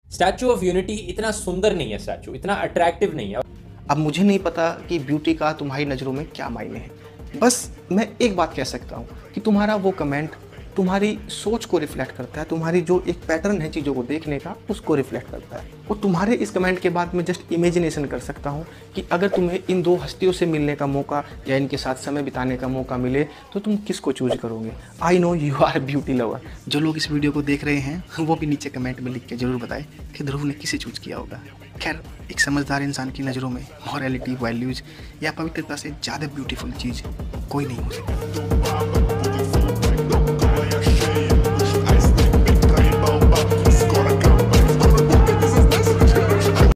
Statue of unity इतना सुंदर नहीं है, स्टैचू इतना अट्रैक्टिव नहीं है। अब मुझे नहीं पता कि ब्यूटी का तुम्हारी नज़रों में क्या मायने हैं, बस मैं एक बात कह सकता हूँ कि तुम्हारा वो कमेंट तुम्हारी सोच को रिफ्लेक्ट करता है, तुम्हारी जो एक पैटर्न है चीज़ों को देखने का उसको रिफ्लेक्ट करता है। और तुम्हारे इस कमेंट के बाद मैं जस्ट इमेजिनेशन कर सकता हूँ कि अगर तुम्हें इन दो हस्तियों से मिलने का मौका या इनके साथ समय बिताने का मौका मिले तो तुम किसको चूज करोगे। I know you are beauty lover. जो लोग इस वीडियो को देख रहे हैं वो भी नीचे कमेंट में लिख के ज़रूर बताएं कि ध्रुव ने किसे चूज किया होगा। खैर, एक समझदार इंसान की नज़रों में मॉरलिटी, वैल्यूज़ या पवित्रता से ज़्यादा ब्यूटीफुल चीज़ कोई नहीं हो सकती।